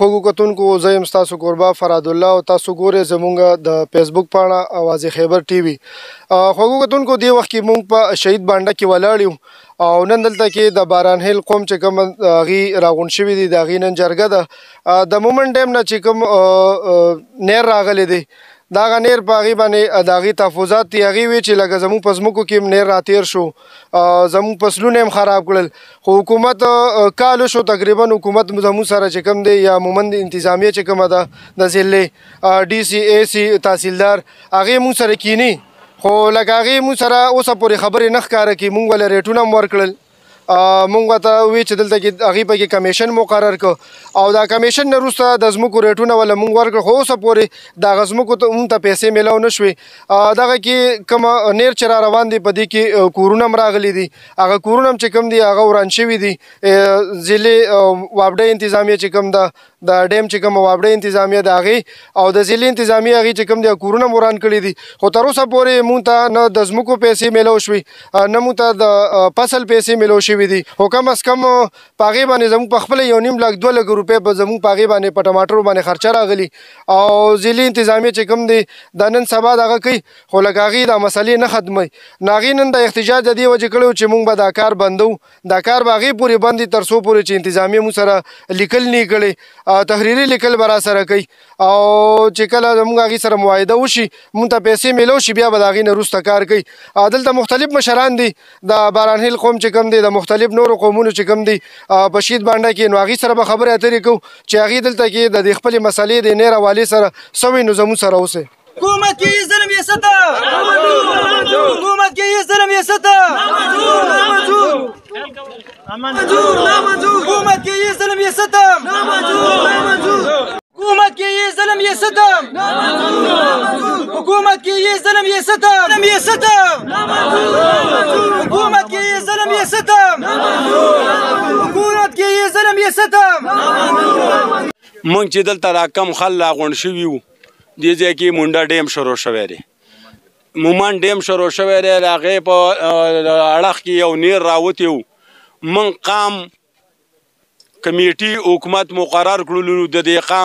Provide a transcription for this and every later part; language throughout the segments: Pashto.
خوږو کتونکو زه یم ستاسو کوربه فراد الله او تاسو ګورئ زموږ د فیسبوک پاڼه آواز خیبر ټي وي. خوږو کتونکو دې وخت کې موږ په شهید بانډه کې ولاړ یو او نن دلته کې د باران هیل قوم چې کوم هغې راغونډ شوي دي د هغې نن جرګه ده. د مومن ډیم نه چې کوم نیر راغلی دی دا هغه نیر په هغې باندې د هغې تحفظات دي هغې وی چې لکه زموږ په ځمکو کې هم نیر راتېر شو زموږ فصلونه هم خراب کړل خو حکومت کال شو تقریبا حکومت زموږ سره چې کوم دی یا مومند انتظامیه چې کومه ده د ضلع ډي سي اے سي تحصیلدار هغې موږ سره کینی خو لکه هغې موږ سره اوسه پورې خبرې نه ښکاره کړي موږ ولې ریټونه هم ورکړل موږ ورته وی چې دلته کې هغې پکې کمیشن مقرر کړ او دا کمیشن نه وروسته د ځمکو ریټونه وله موږ ورکړل خو اوسه پورې دغه ځمکو ته موږ ته پیسې میلاو نه شوې. دغه کې کومه نیر چې را روان دی په دې کې کورونه هم راغلي دي هغه کورونه هم چې کوم دي هغه وران شوي دي. ضلع وابډه انتظامیه چې کوم ده د ډیم چې کومه وابډه انتظامیه د هغې او د ضلع انتظامیه هغې چې کوم دي کورونه هم وران کړي دي خو تر اوسه پورې موږ ته نه د ځمکو پیسې میلاو شوې نه موږ ته د فصل پیسې میلاو شوي دي خو کم از کم په هغې باندې زموږ په خپله 1.5 لک 2 لک روپۍ به زموږ په هغې باندې په ټماټرو باندې خرچه راغلي او ضلعي انتظامیه چې کوم دی د نن سبا دغه کوي خو لکه هغې دا مسلې نه ختموي نو هغې نن د احتجاج د دې وجې کړی چې موږ به دا کار بندو دا کار به هغې پورې بند وي تر څو پورې چې انتظامیه موږ سره لیکل نه کړی تحریري لیکل به را سره کوي او چې کله زموږ هغې سره معاهده وشي موږ ته پیسې میلاو شي بیا به د هغې نه وروسته کار کوي. دلته مختلف مشران دي د باران هیل قوم چې کوم دی د مختلف نورو قومونو چې کوم دي په شهید بانډه کې نو هغې سره به خبرې اترې کوو چې هغې دلته کې د دې خپلې مسلې د نیر حوالې سره څه وي نو زموږ سره اوسئ. حکومت کې یې ظلم یې سته حکومت کې یې ظلم یې سته حکومت کې یې ظلم یې سته حکومت کې یې ظلم یې سته حکومت کې یې ظلم یې سته حکومت کې یې ظلم یې سته حکومت کې یې ظلم یې سته. موږ چې دلته راکم خل راغونډ شوي وو دې ځای کې مونډه ډیم شروع شوی دی مومن ډیم شروع شوی دی د هغې په اړخ کې یو نیر راوتی و موږ قام کمیټي حکومت مقرر کړلو د دې قام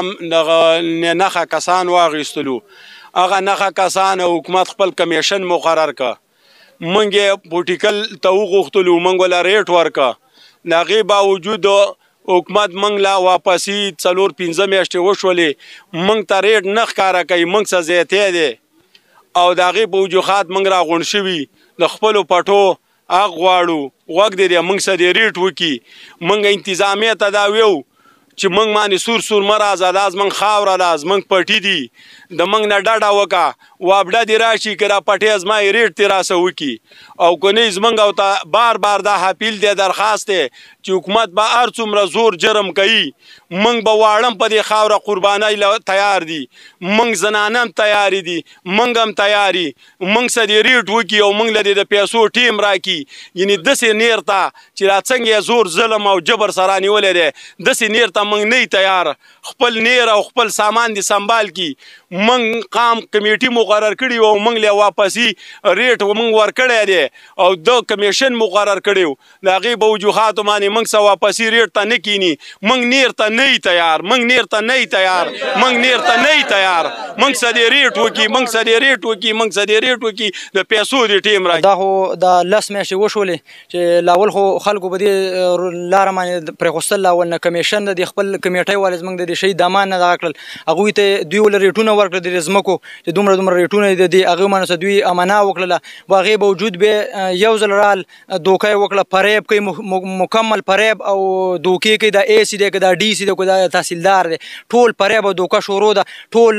نښه کسان واخیستلو هغه نښه کسان حکومت خپل کمیشن مقرر که موږ یې پوټیکل ته وغوښتلو موږ وله ریټ ورکه د هغې باوجود حکومت موږ لا واپسي 4-5 میاشتې وشولې موږ ته ریټ نه ښکاره کوي موږ څه زیاتی دی او د هغې په وجوهات موږ راغونډ شوي د خپلو پټو حق غواړو غوږ دی موږ څه دی ریټ وکړي موږ انتظامیه ته دا ویو چې موږ باندې سور مه راځه دا زموږ خاوره ده زموږ پټي دي د موږ نه ډډه وکړه وابډه دې راشي که دا پټی زما یې ریټ ترې راسه وکړي او که نه زموږ او ته بار دا حاپیل دی درخواست دی چې حکومت به هر څومره زور جرم کوي موږ به واړم په دې خاوره قربانۍ تیار دي موږ زنانه هم تیارې دي موږ هم تیاري موږ څه دې ریټ وکړي او موږ له دې د پیسو ټیم راکړي یعنې داسې نیر ته چې را څنګه یې زور ظلم او جبر سره نیولی دی داسې نیر ته موږ نه تیار خپل نیر او خپل سامان دې سنبال کړي موږ قام کمیټي مقرر کړي او موږ له واپسي ریټ موږ ورکړی دی او د کمیشن مقرر کړی و د هغې په وجوهاتو باندې موږ څه واپسي ریټ ته نه کینی موږ نیر ته نه تیار موږ نیر ته نه تیار موږ نیر ته نه تیار موږ څه دې ریټ وکړي موږ څه دې ریټ وکړي موږ څه دې ریټ وکړي د پیسو دې ټیم راکړي. دا خو د 10 میاشتې وشولې چې لاول خو خلکو په دې لاره باندې پرېښوستل لاول نه کمیشن د خپل کمیټۍ والې زموږ د دې شهید دامان نه دغه کړل هغوی ته دوی ول ریټونه ورکړل د ځمکو چې دومره ریټونه دي د هغې باندې دوی امنا وکړله په هغې باوجود بیا یو ځل رال دوکه یې وکړه فریب کوي مکمل فریب او دوکې کوي دا اے سی دی که دا ډي سی دی که دا تحصیلدار دی ټول فریب او دوکه شروع ده ټول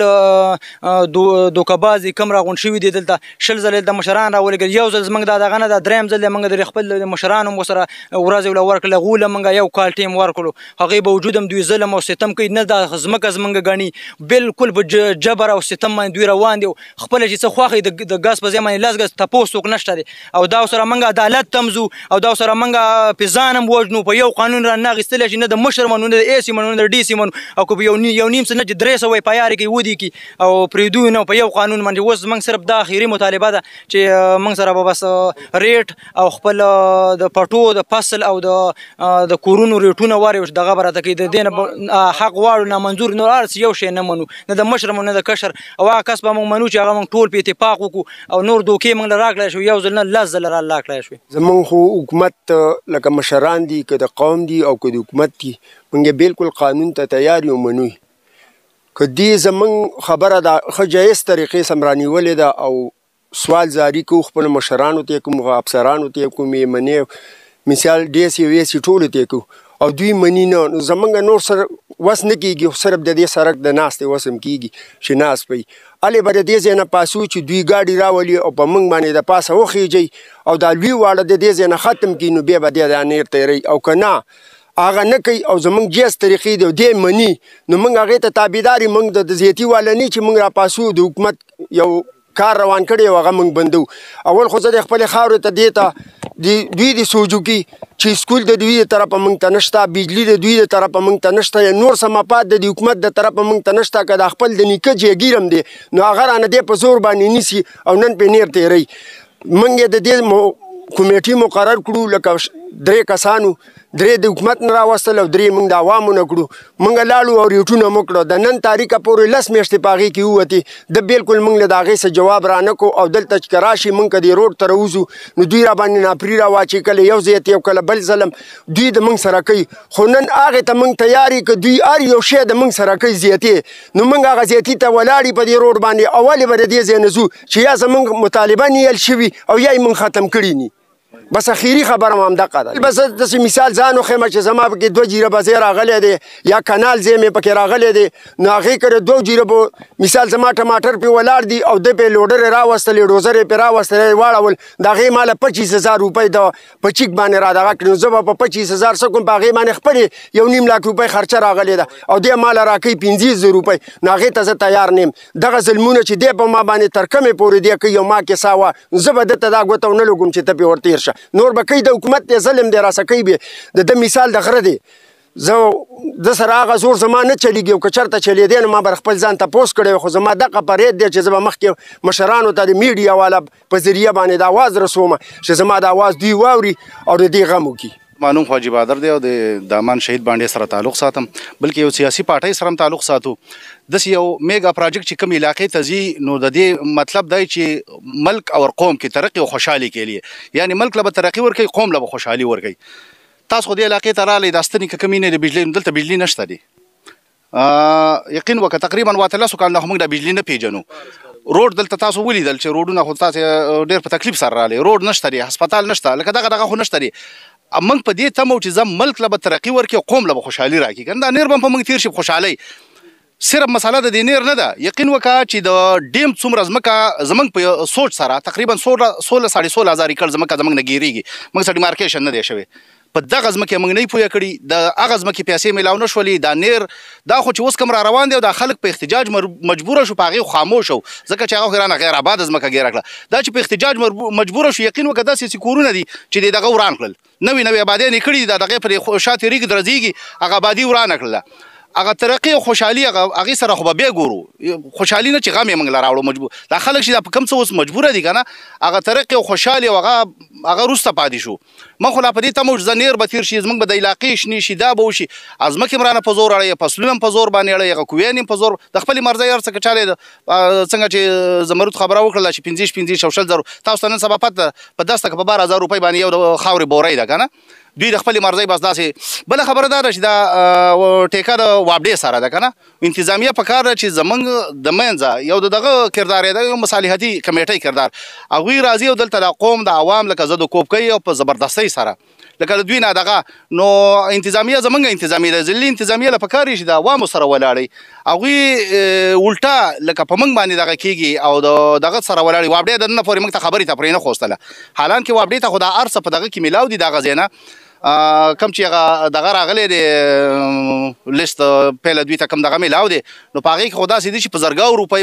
دوکهباز دي کم راغونډ شوي دي دلته 20 ځله د مشران راولېږل یو ځل زموږ دا دغه نه ده درېیم ځل دی موږ د خپل مشران هم ورسره ورځې وله ورکړله هغوی له موږ یو کال ټیم ورکړو هغې باوجود هم دوی ظلم او ستم کوي نه دا ځمکه زموږ ګڼي بالکل په جبر او ستم باندې دوی روان دي خپله چې څه خوښوي د ګاز په ځای باندې 10 ګز تپوس څوک نشته دی او دا سره موږ عدالت تمزو او دا سره موږ په ځان هم وژنو په یو قانون را ناغېستلی چې نه د مشر منو نه د اې سي منو نه د ډي سي منو او که په یو نیم څه نه چې 300 په یارې کې ودي کی او پرېږدو نه په یو قانون باندې اوس موږ صرف دا اخري مطالبه ده چې موږ سره به بس ریټ او خپل د پټو د فصل او د کورونو ریټونه وارې دغه به راته کوي د دې نه حق غواړو نامنظور نور هر څه یو شی نه منو نه د مشر منو نه د کشر او هغه کس به موږ منو چې هغه موږ ټول په اتفاق وکړو او نور دوکې موږ له راکړی شو یو ځل نه 10 ځله را لاکړی شوې. زمونږ خو حکومت لکه مشران دي که د قوم دي او که د حکومت دي موږ بالکل قانون ته تیار یو منو که دې زمونږ خبره ده ښه جایز طریقې سم رانیولې ده او سوال جاري کوو خپلو مشرانو ته یې کوو افسرانو ته یې کوو میمنې مثال ډیسي ویسي ټولو ته یې کوو او دوی مني نه نو زمونږ نور سره وس نه کېږي صرف د دې سړک د ناستې وس هم کېږي چې ناست پي هلې به د دې ځای نه پاسو چې دوی ګاډي راولي او په موږ باندې د پاسه وخیږي او دا لوی واړه د دې ځای نه ختم کړي نو بیا به دی دا نیر تیروي او که نه هغه نه کوي او زمونږ جیز طریقې دی دی مني نو موږ هغې ته تابعدار یو موږ د زیتي والا نه چې موږ راپاسو د حکومت یو کار روان کړی او هغه موږ بندو اول خو زه د خپلې خاورې ته دې ته دوی د سوجوکي چې سکول د دوی د طرفه موږ ته نشته بجلي د دوی د طرفه موږ ته نشته یا نور څه مفاد د حکومت د طرفه موږ ته نشته که د خپل د نیکه جګیر هم دی نو هغه رانه دی په زور باندې نیسي او نن پرې نیر تیروي موږ یې د دې کمیټې مقرر کړو لکه 3 کسانو 3 د حکومت نه راوستل او 3 موږ د عوامو نه کړو موږ لاړو او ریټونه مو کړو د نن تاریخه پورې 10 میاشتې په هغې کې ووتې د بالکل موږ له د هغې څه جواب را نه کړو او دلته چې که راشي موږ که دې روډ ته راوځو نو دوی را باندې ناپري را واچي کله یو ځای ته یو کله بل ظلم دوی د موږ سره کوي خو نن هغې ته موږ تیار یو که دوی هر یو شی د موږ سره کوي زیاتې نو موږ هغه زیاتي ته ولاړ په دې روډ باندې او ولې به د دې ځای نه ځو چې یا زموږ مطالبه نیول شوي او یا یې موږ ختم کړي ني بس اخیری خبره هم همدغه ده بس داسې مثال ځان وښیم چې زما پکې 2 جریبه ځای راغلی دی یا کنال ځای مې پکې راغلی دی نو هغې کره 2 جریبو مثال زما ټماټر پې ولاړ دي او ده پې لوډر یې راوستلې ډوزر یې پې راوستلی واړول د هغې ماله 25,000 روپۍ د په چیک باندې را دغه کړي نو زه به په 25,000 څه کوم په هغې باندې خپلې 1.5 لاک روپۍ خرچه راغلی ده او دی ماله راکوي 15,000 روپۍ نو هغې ته زه تیار نه یم دغه ظلمونه چې دی په ما باندې تر کمې پورې دی کوي او ما کې سا وه زه به دته دا ګوته ونه لګوم چې ته پې ورتېر شه نور به کوي د حکومت دی ظلم دی راسه کوي به د مثال د غره دی زه سره هغه زور زما نه چلیږي او که چېرته چلېدی نو ما به خپل ځان تپوس کړی خو زما دغه پرید دی چې زه به مخکې مشرانو ته د میډیا والا په ذریعه باندې د اواز رسوم چې زما د اواز دوی واوري او د دې غم وکړي مانوم خواجي بادر دی او د دامان شهید باندې سره تعلق ساتم بلکې یو سیاسي پارټۍ سره هم تعلق ساتو داسې یو میګا پراجیکټ چې کوم علاقې ته ځي نو د دې مطلب دی چې ملک او قوم کې ترقي او خوشحالي کې لیے یعنی ملک له به ترقي ورکوي قوم له به خوشحالي ورکوي تاسو خو دې علاقې ته راغلی دا ستنې که کمې نه د بجلي دلته بجلي نشته دی یقین وکړه تقریبا 13 کال نه موږ د بجلي نه پیژنو روډ دلته تاسو ولیدل چې روډونه خو تاسو ډېر په تکلیف سره راغلی روډ نشته دی هسپتال نشته لکه دغه خو نشته دی موږ په دې تمو چې زم ملک له به ترقي ورکړي قوم له به خوشحالي راکړي کنه دا نیر به په موږ تېر شي خوشحالۍ صرف مسله د دې نیر نه ده یقین وکړه چې د ډیم څومره ځمکه زموږ په سوچ سره تقریبا 16,000 ایکړ ځمکه زموږ نه ګیرېږي موږ سره ډیمارکیشن نه دی شوی په دغه ځمکې موږ نه پوهه کړي د هغه ځمکې پیسې میلاو نه شولې دا نیر دا خو چې اوس کوم را روان دی او دا خلک په احتجاج مجبوره شو په هغې خاموش شو ځکه چې هغه رانه غیر آباده ځمکه ګیره کړه دا چې په احتجاج مجبوره شو یقین وکړه داسې کورونه دي چې دغه وران کړل نوې آبادیان یې کړي دي د دغې پرې شا تېرېږي درځېږي هغه آبادي ورانه کړله هغه ترقي او خوشحالي هغې سره خو به بیا ګورو خوشحالي نه چې غم یې موږ له راوړو مجبور دا خلک چې دا په کوم څه اوس مجبوره دي که نه هغه ترقي او خوشحالي او هغه وروسته پاتې شو ما خو لا په دې تمه چې زه نیر به تېر شي زموږ به د علاقې شنې شي دا به وشي ځمکې هم رانه په زور اړوي فصلونه هم په زور باندې اړوي هغه کویان هم په زور د خپلې مرضۍ هر څه که چالی څنګه چې زمرود خبره وکړله چې 15 او 20 زرو تاسو ته نن سبا پته په 10 که په 12,000 روپۍ باندې یو د خاورې بوری ده که نه دوی د خپلې مرضۍ بس داسې بله خبره دا ده چې دا ټیکه د وابډې سره ده که نه انتظامیه په کار ده چې زموږ د منځه یو د دغه کردار یې ده یو مصالحتي کمیټۍ کردار هغوی راځي او دلته د قوم د عوام لکه زه د کوب کوي او په زبردستۍ سره لکه د دوی نه دغه نو انتظامیه زموږ انتظامیه ده ځلي انتظامیه له پکار یې چې د عوامو سره ولاړئ هغوی الټا لکه په موږ باندې دغه کېږي او دغه سره ولاړئ وابډې دننه پورې موږ ته خبرې ته پرې نه خوستله حالانکې وابډې ته خو دا هر څه په دغه کې میلاو دي دغه ځای نه کم چې هغه دغه راغلی دی لیست پیله دوی ته کم دغه میلاو دی نو په هغې کې خو داسې دي چې په زرګاو روپۍ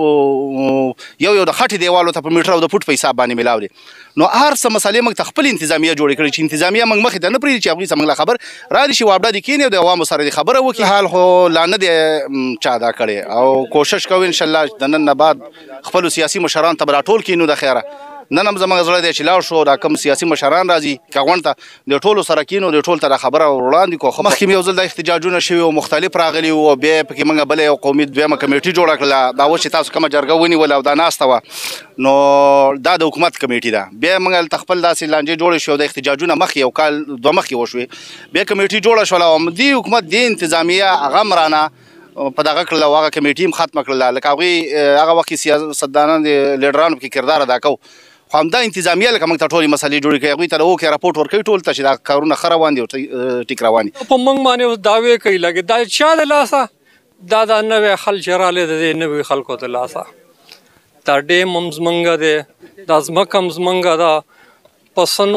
باندې یو د خټې دیوالو ته په میټر او د فوټ په حساب باندې میلاو دی نو هر څه مسلې موږ ته خپل انتظامیه جوړې کړې چې انتظامیه موږ مخې ته نه پرېږدي چې هغوی څه موږ له خبر را دي چې وابډه دې کښېني او د عوامو سره دې خبره وکړي حال خو لا نه دی چا ادا کړی او کوشش کوو انشاءالله د نن نه بعد خپلو سیاسي مشرانو ته به راټول کړي نو د خیره نن هم زموږ زړه دی چې لاړ شو دا کوم سیاسي مشران راځي که غونډ ته د ټولو سره کینو د ټول ته دا خبره وړاندې کړو مخکې مې یو ځل دا احتجاجونه شوي او مختلف راغلي وو بیا یې پکې موږ بله یو قومي دویمه کمیټي جوړه کړله دا اوس چې تاسو کومه جرګه ونیوله او دا ناسته وه نو دا د حکومت کمیټي ده بیا موږ هلته خپل داسې لانجې جوړې شوې او د احتجاجونه مخکې یو کال دوه مخکې وشوې بیا کمیټي جوړه شوله او دې حکومت دې انتظامیه هغه هم رانه په دغه کړله او هغه کمیټي هم ختمه کړله لکه هغوی هغه وخت کې سیاستدانان د لیډرانو پکې کردار ادا کوو خو همدا انتظامیه لکه موږ ته ټولې مسلې جوړې کړي هغوی ته اوکې راپورټ ورکوي ټول ته چې دا کارونه ښه روان دي او ټیک روان دي په موږ باندې اوس دعوې کوي لګي دا چا د لاسه دا نوی خل چې رالی د دې نوي خلکو د لاسه دا ډیم هم زمونږ دی دا ځمکه هم زمونږ ده په سن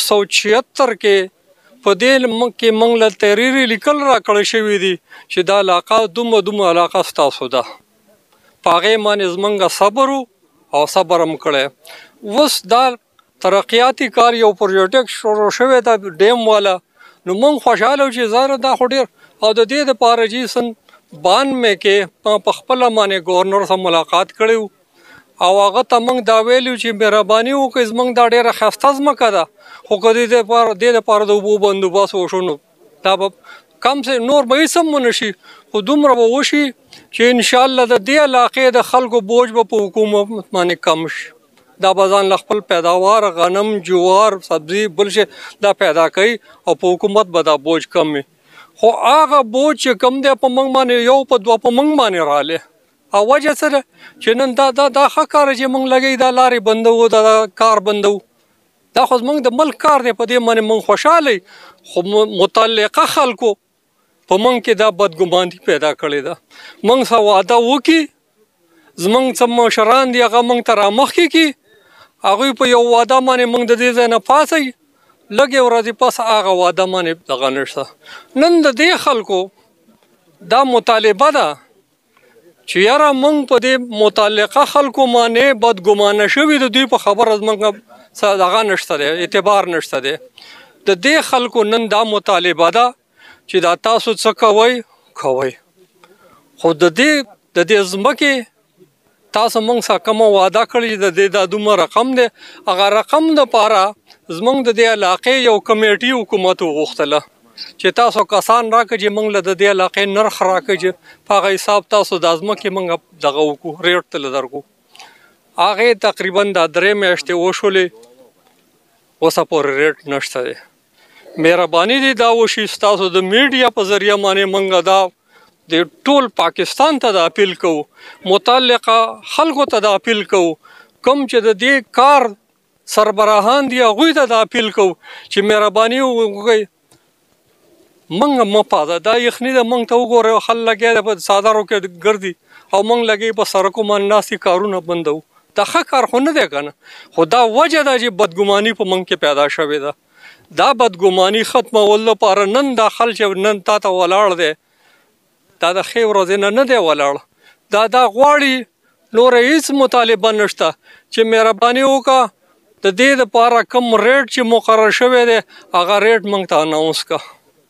1976 کې په دې کې موږ له تحریري لیکل راکړی شوي دي چې دا علاقه دومره علاقه ستاسو ده په هغې باندې زمونږ صبر او صبر هم کړی اوس دا ترقیاتي کار یو پروجیکټ شروع شوی دا ډیم والا نو موږ خوشحاله یو چې زاره دا خو ډېر او د دې دپاره چې سن 92 کې په خپله باندې ګورنر سره ملاقات کړی او هغه ته موږ دا ویلي چې مهرباني وکړئ زموږ دا ډېره ښایسته ځمکه ده خو که دې دپاره د اوبو بندوبست وشو نو دا به کم سے نور به هېڅ هم ونه شي خو دومره به وشي چې انشاءالله د دې علاقې د خلکو بوج به په حکومت باندې کم شي دا به ځان له خپل پیداوار غنم جوار سبزي بل شي دا پیدا کوي او په حکومت به دا بوج کم وي خو هغه بوج چې کم دی په موږ باندې یو په دوه په موږ باندې رالی او وجه څه ده چې نن دا ښه کار چې موږ لګوي دا لارې بندوو دا کار بندوو دا خو زموږ د ملک کار دی په دې باندې موږ خوشحاله خو متعلقه خلکو په موږ کې دا بدګماني پیدا کړې ده موږ سره وعده وکړي زموږ څه مشران دي هغه موږ ته رامخکې کړي هغوی په یو واده باندې موږ د دې ځای نه پاڅئ لږې ورځې پس هغه واده باندې دغه نشته نن د دې خلکو دا مطالبه ده چې یاره موږ په دې متعلقه خلکو باندې بدګمانه شوي د دوی په خبره زموږ دغه نشته دی اعتبار نشته دی د دې خلکو نن دا مطالبه ده چې دا تاسو څه کوئ خو د دې ځمکې تاسو موږ سره کومه وعده کړې چې د دې دا دومره رقم دی هغه رقم دپاره زموږ د دې علاقې یو کمیټي حکومت وغوښتله چې تاسو کسان راکړئ چې موږ له د دې علاقې نرخ راکړئ چې په هغه حساب تاسو دا ځمکې موږ دغه وکړو ریټ ته له درکړو هغې تقریبا دا 3 میاشتې وشولې اوسه پورې ریټ نشته دی مهرباني دې دا وشي ستاسو د میډیا په ذریعه باندې موږ دا د ټول پاکستان ته د اپیل کوو متعلقه خلکو ته د اپیل کوو کوم چې د دې کار سربراهان دي هغوی ته د اپیل کوو چې مهرباني وکړئ موږ مه پازه دا یخني ده موږ ته وګورئ خل لګیا دی په څادرو کې ګرځي او موږ لګوي په سړکو باندې ناستې کارونه بندوو دا ښه کار خو نه دی که نه خو دا وجه ده چې بدګماني په موږ کې پیدا شوې ده دا بدګماني ختمولو لپاره نن دا خل چې نن تا ته ولاړ دی دا د ښې ورځې نه دی ولاړ دا غواړي نوره هېڅ مطالبه نشته چې مهرباني وکړه د دې دپاره کوم ریټ چې مقرر شوی دی هغه ریټ موږ ته اناونس کړه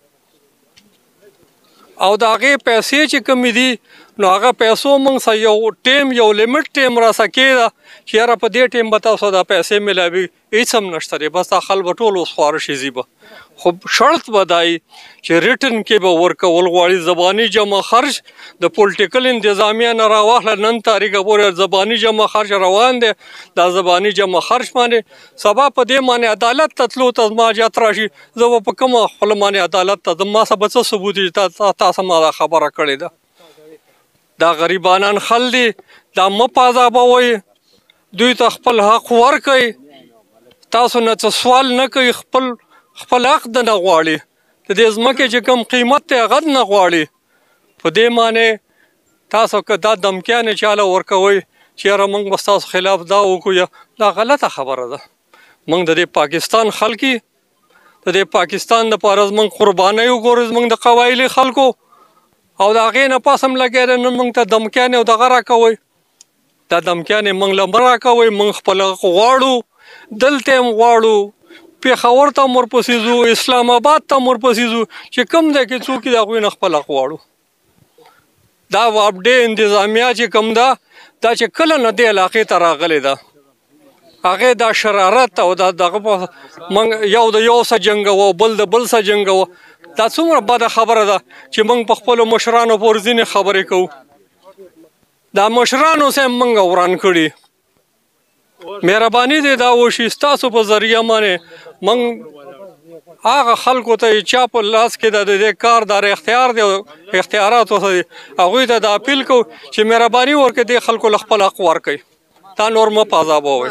او د هغې پیسې چې کمې دي نو هغه پیسو موږ سره یو ټیم یو لیمټ ټیم راسه کېده چې یاره په دې ټیم به تاسو دا پیسې میلاوي هېڅ هم نشته دی بس دا خل به ټول اوس خواره شي ځي به خو شرط به دا وي چې ریټن کې به ورکول غواړي زباني جمع خرج د پولیټیکل انتظامیه نه راواخله نن تاریخه پورې زباني جمع خرج روان دی دا زباني جمع خرج باندې سبا په دې باندې عدالت ته تلو ته زما جات راشي زه به په کومه خوله باندې عدالت ته ځم ما سره به څه ثبوت چې تاسو ما دا خبره کړې ده دا غریبانان خل دي دا مه پازابوئ دوی ته خپل حق ورکئ تاسو نه څه سوال نه کوي خپل حق د نه غواړي د دې ځمکې چې کوم قیمت دی هغه نه غواړي په دې معنی تاسو که دا دمکیانې چاله ورکوئ چې یاره موږ به ستاسو خلاف دا وکړو دا غلطه خبره ده موږ د دې پاکستان خلک د دې پاکستان دپاره زموږ قربانۍ وګورئ زموږ د قبایلي خلکو او د هغې نه پس هم لګیا دی نن موږ ته دمکیانې او دغه راکوئ دا دمکیانې موږ له مه راکوئ موږ خپل حق غواړو دلته هم غواړو پېښور ته هم ورپسې ځو اسلام آباد ته هم ورپسې ځو چې کوم دی کې څوک دي د هغوی نه خپل حق غواړو دا وابډې انتظامیه چې کوم ده دا چې کله نه دې علاقې ته راغلې ده هغې دا شرارت او دا دغه موږ یو د یو سره جنګوو بل د بل سره جنګوو دا څومره بده خبره ده چې موږ په خپلو مشرانو پورې ځینې خبرې کوو دا مشرانو سه موږ وران کړي مهرباني دې دا وشي ستاسو په ذریعه باندې موږ هغه خلکو ته چا په لاس کې د دې کار دار اختیار دی اختیارات هغوی ته د اپیل کوو چې مهرباني وکړي دې خلکو له خپل حق ورکړي تا نور مه په عذابوئ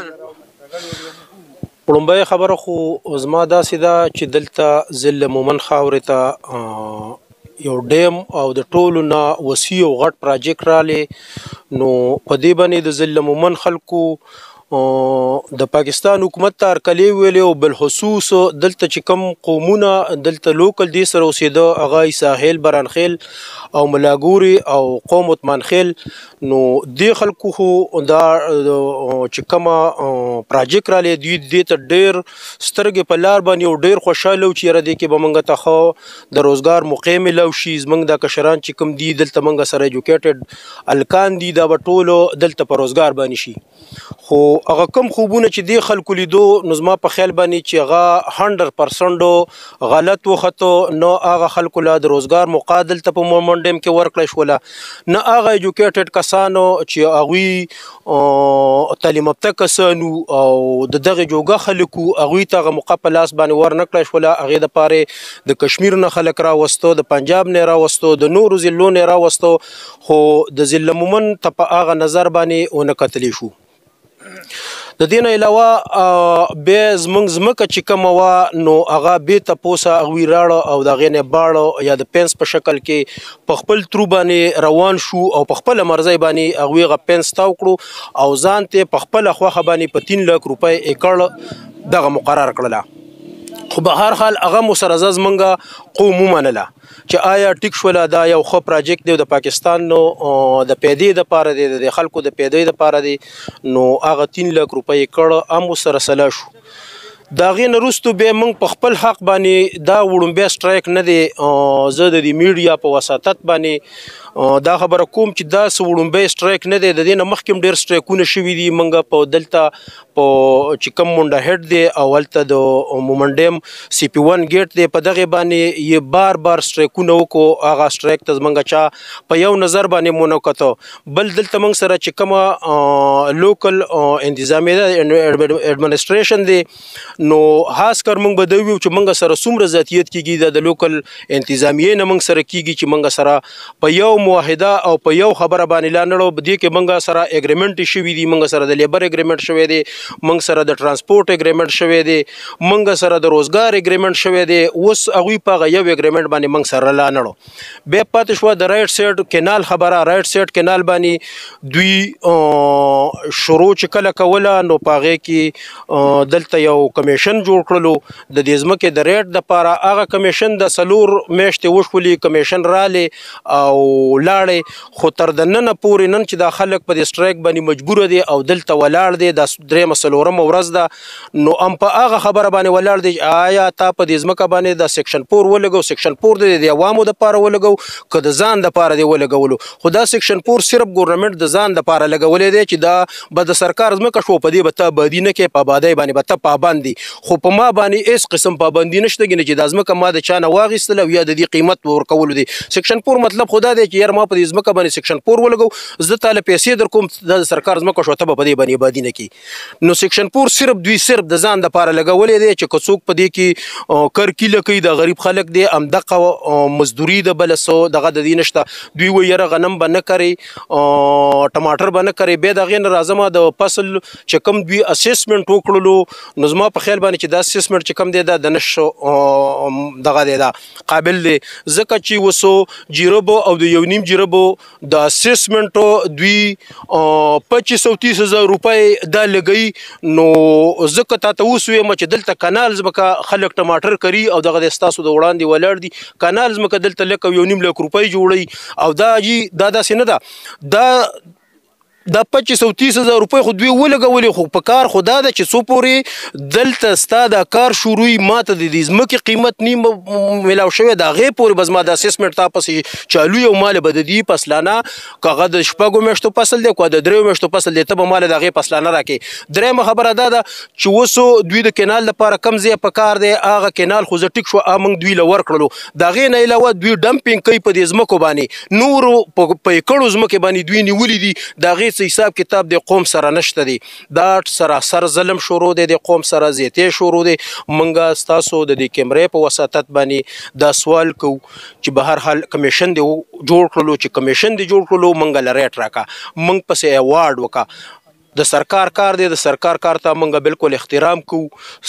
وړومبۍ خبره خو زما داسې ده چې دلته ضلع مومن خاورې ته یو ډیم او د ټولو نه وسیع او غټ پراجیکټ رالی نو په دې باندې د ضلع مومن خلکو د پاکستان حکومت ته هرکلی ویلی او بالخصوص دلته چې کوم قومونه دلته لوکل دې سره اوسېده هغه ساحل برانخیل او ملاګوري او قوم عثمانخیل نو دې خلکو خو دا چې کومه پراجیکټ رالی دوی دې ته ډېر سترګې په لار باندې او ډېر خوشحاله و چې یاره دې کې به موږ ته ښه د روزګار موقع میلاو شي زموږ دا کشران چې کوم دي دلته موږ سره ایجوکیټډ الکان دي دا به ټولو دلته په روزګار باندې شي خو هغه کم خوبونه چې دې خلکو لیدو نو زما په خیال باندې چې هغه 100% غلط وخته نو هغه خلکو له د روزګار موقع دلته په مومن ډیم کې ورکړی شوله نه هغه ایجوکیټډ کسانو چې هغوی تعلیم یافته کسانو او د دغه جوګه خلکو هغوی ته هغه موقع په لاس باندې ورنکړی شوله هغې دپاره د کشمیر نه خلک راوستو د پنجاب نه راوستو د نورو ضلعو نه راوستو خو د ضلع مومن ته په هغه نظر باندې ونه کتلی شو د دې نه علاوه بیا زموږ ځمکه چې کومه وه نو هغه بې تپوسه هغوی راړه او د هغې نه باړه یا د پینس په شکل کې په خپل ترو باندې روان شو او په خپله مرضۍ باندې هغوی هغه پینس تاو کړو او ځان ته په خپله خوښه باندې په 3 لک روپۍ ایکړ دغه مقرر کړله خو به هر حال هغه مو سره زموږ قوم ومنله چې آیا ټیک شوله دا یو ښه پراجیکټ دی د پاکستان نو د پیدې دپاره دی د خلکو د پیدې دپاره دی نو هغه 3 لک روپۍ کړه هم ورسره سلا شو د هغې نه وروستو بیا موږ په خپل حق باندې دا وړومبی سټرایک نه دی زه د دې میډیا په وساطت باندې دا خبره کوم چې داسې وړومبی سټرایک نه دی د دې نه مخکې هم ډېر سټرایکونه شوي دي موږ په دلته په چې کوم مونډه هیډ دی او هلته د مومن ډیم CP1 ګیټ دی په دغې باندې یې بار بار سټرایکونه وکړو هغه سټرایک ته زموږ چا په یو نظر باندې مو نه کته بل دلته موږ سره چې کومه لوکل انتظامیه اډمنسټریشن دی نو خاص کر موږ به دا ویو چې موږ سره څومره ذاتیت کېږي د لوکل انتظامیې نه موږ سره کېږي چې موږ سره په یو موحده او په یو خبره باندې لا نړو په دې کې موږ سره اګریمنټ شوي دي موږ سره د لیبر اګریمنټ شوی دی موږ سره د ترانسپورټ اګریمنټ شوی دی موږ سره د روزګار اګریمنټ شوی دی اوس هغوی په هغه یو اګریمنټ باندې موږ سره لا نړو بیا پاتې شوه د رایټ سایډ کینال خبره رایټ سایډ کینال باندې دوی شروع چې کله کوله نو په هغې کې دلته یو کمیشن جوړ کړلو د دې ځمکې د ریټ دپاره هغه کمیشن د 4 میاشتې وشولې کمیشن رالی او لاړې خو تر د ننه پورې نن چې دا خلک په دې سټرایک باندې مجبوره دي او دلته ولاړ دي دا 3 ورځ ده نو هم په هغه خبره باندې ولاړ دي آیا تا په دې ځمکه باندې د سیکشن 4 ولګو سیکشن 4 د عوامو دپاره ولګو که د ځان دپاره دی ولګولو خو دا سیکشن 4 صرف ګورنمنټ د ځان دپاره لګولی دی چې دا به د سرکار ځمکه شو په دې به ته ابادي نه کوې په ابادۍ باندې به ته پابند دي خو په ما باندې هېڅ قسم پابندي نشته ګینې چې دا ځمکه ما د چا نه واخیستله او یا د دې قیمت ورکولو دی سیکشن 4 مطلب خو دا دی چې یار ما په دې ځمکه باندې سیکشن 4 ولګو زه تاله پیسې در کوم د سرکار ځمکه شو ته به په دې باندې ابادي نه کړي نو سیکشن 4 صرف د ځان دپاره لګولی دی چې که څوک په دې کې کرکیله کوي د غریب خلک دی همدغه مزدوري د بله څه دغه د دې نشته دوی وایي یاره غنم به نه کرئ ټماټر به نه کرئ بیا د هغې نه راځمه د فصل چې کوم دوی اسسمنټ وکړلو نو زما په خیال باندې چې دا اسسمنټ چې کوم دی دا د نشو دغه دی دا قابل دی ځکه چې وسو جیربو او د 1.5 نیم جربو د اسسمنټ دوی 25-30 روپۍ دا لګي نو ځکه تا ته اوس وایم چې دلته کانال ځمکه خلک ټماټر کوي او دغه د ستاسو د وړاندې ولاړ دي کانال ځمکه دلته لکه 1.5 لک روپۍ جوړوي او دا جي دا داسې نه ده دا 25-30 روپۍ خو دوی ولګولې خو په کار خو دا ده چې څو پورې دلته ستا دا کار شروعي ماته د دې ځمکې قیمت نیم میلاو شوی د هغې پورې به زما د اسسمنټ تا پسې چالو یو مال به د دې فصلانه که هغه د 6 میاشتو فصل دی که د 3 میاشتو فصل دی ته به مال د هغې فصلانه راکړې. درېیمه خبره دا ده چې اوس دوی د کینال لپاره کم ځای په کار دی هغه کینال خو زه ټیک شو موږ دوی له ورکړلو د هغې نه علاوه دوی ډمپینګ کوي په دې ځمکو باندې نورو په ایکړو ځمکې باندې دوی نیولي دي د هغې حساب کتاب د قوم سره نشته دی دا سراسر ظلم شروع دی د قوم سره زیاتې شروع دی. منګه ستاسو د دې کیمرې په وساتت باندې دا سوال کو چې به هر حال کمیشن دی جوړ کړلو چې کمیشن دی جوړ کړلو منګه لریټ راکا منګ پسې ایوارډ وکا د سرکار کار دی د سرکار کار ته منګه بالکل احترام کو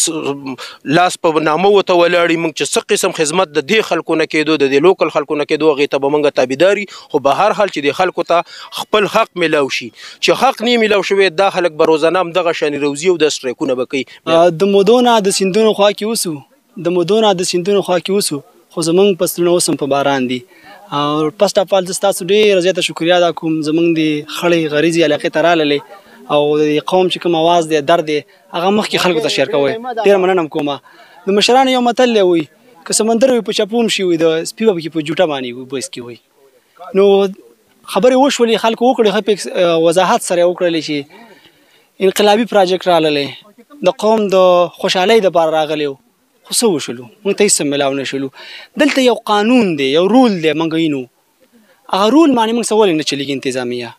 لاس په نامه وته ولاړی منګ چې څه قسم خدمت د دې خلکو نه کېدو د دې لوکل خلکو نه کېدو هغې ته به منګه تابعداري خو به هر حال چې د خلکو ته خپل حق میلاو شي چې حق نه میلاو شوی دا خلک به روزانه همدغه شانې روزي او د سټریکونه به کوي. د مودونه د سیندونو خوا کې اوسو د مودونه د سیندونو خوا کې اوسو خو زمونږ فصلونه اوس هم په باران دي او فسټ اف آل زه ستاسو ډېره زیاته شکریا ادا کوم زمونږ د خړې غریزې علاقې ته راللې او د قوم چې کوم اواز دی درد دی هغه مخکې خلکو ته شیر کوئ ډېره مننه کومه. د مشرانو یو متل دی وایي که سمندر وي په چپوم شي وي د سپي به پکې په جوټه باندې بس کې وي نو خبرې وشولې خلکو وکړې ښه وضاحت سره یې وکړلې چې انقلابي پراجیکټ راغلی د قوم د خوشحالۍ دپاره راغلی و خو څه وشولو موږ ته هېڅ میلاو نه شولو. دلته یو قانون دی یو رول دی موږ وینو هغه رول باندې موږ څه ولې نه چلېږي انتظامیه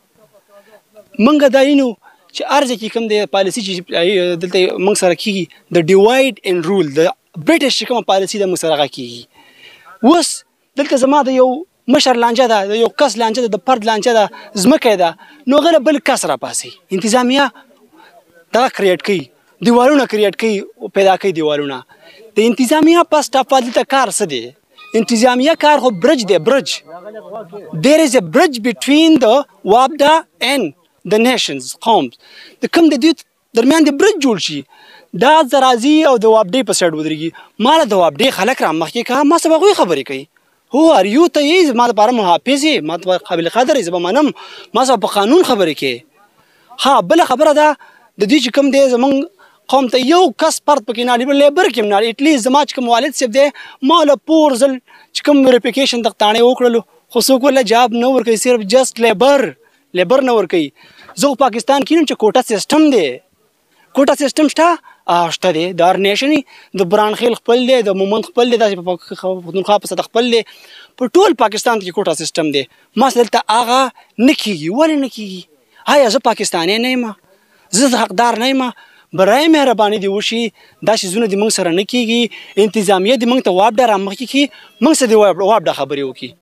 موږ دا وینو چې ارزه کې کوم دی پالیسي چې دلته موږ سره کېږي د ډیوایډ اینډ رول د برټش چې کومه پالیسي ده موږ سره هغه کېږي. اوس دلته زما د یو مشر لانجه ده د یو کس لانجه ده د فرد لانجه ده ځمکه ده نو هغه بل کس راپاسي انتظامیه دغه کریټ کوي دیوالونه کریټ کوي پیدا کوي دیوالونه د انتظامیه پس ټاپال دلته کار څه دی انتظامیه کار خو برج دی برج there is a bridge between the وابدا and د نیشنز قوم د کوم د دې درمیان د برج جوړ شي دا زرازي او د وابډې په سایډ ودرېږي ما له د وابډې خلک را مخکې کړه ما سبا هغوی خبرې کوي هو ار یو ته یې ما دپاره محافظ یې ما دپاره قابل قدر یې زه به منم ما سبا په قانون خبرې کوې. ها بله خبره ده د دې چې کوم دی زمونږ قوم ته یو کس فرد پکې نه لیبر کې هم نه اټلیست زما چې کوم والد صاحب دی ما له پور ځل چې کوم ویریفیکیشن دغه تاڼې وکړلو خو څوک ورله جاب نه ورکوي صرف جسټ لیبر نه ورکوي. زه پاکستان کې چې کوټه سیستم دی کوټه سیستم شته دی د هر نیشن د بران خیل خپل دی د مومند خپل دی داسې په پښتونخوا په سطح خپل دی په ټول پاکستان کې کوټه سیستم دی ما دلته هغه نه کېږي ولې نه کېږي آیا زه پاکستانی نه یم زه حقدار نه یم برای مهرباني دې وشي دا شیزونه دې موږ سره نه کېږي انتظامیه دې موږ ته وابډه رامخکې کړي موږ سره دې وابډه خبرې وکړي.